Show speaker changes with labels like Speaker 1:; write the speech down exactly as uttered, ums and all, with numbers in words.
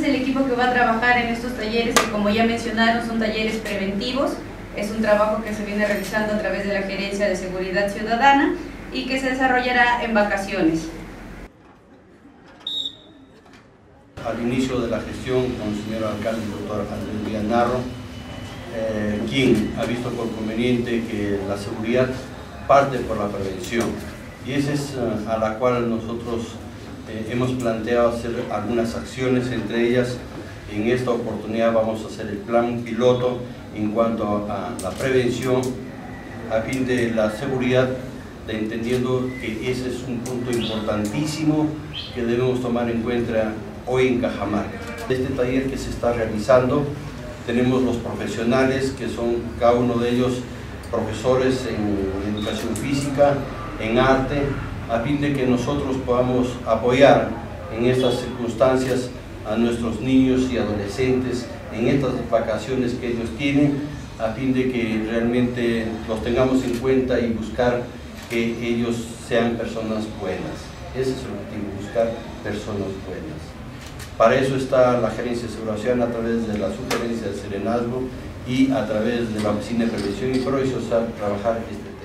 Speaker 1: el equipo que va a trabajar en estos talleres, que como ya mencionaron son talleres preventivos, es un trabajo que se viene realizando a través de la Gerencia de Seguridad Ciudadana y que se desarrollará en vacaciones.
Speaker 2: Al inicio de la gestión con el señor alcalde, el doctor Andrés Villanarro, eh, quien ha visto por conveniente que la seguridad parte por la prevención, y esa es uh, a la cual nosotros eh, hemos planteado hacer algunas acciones. Entre ellas, en esta oportunidad vamos a hacer el plan piloto en cuanto a la prevención a fin de la seguridad, de entendiendo que ese es un punto importantísimo que debemos tomar en cuenta hoy en Cajamarca. Este taller que se está realizando, tenemos los profesionales que son cada uno de ellos profesores en educación física, en arte, a fin de que nosotros podamos apoyar en estas circunstancias a nuestros niños y adolescentes en estas vacaciones que ellos tienen, a fin de que realmente los tengamos en cuenta y buscar que ellos sean personas buenas. Ese es el objetivo, buscar personas buenas. Para eso está la Gerencia de Seguridad Ciudadana a través de la Subgerencia de Serenazgo y a través de la Oficina de Prevención y Proyectos a trabajar este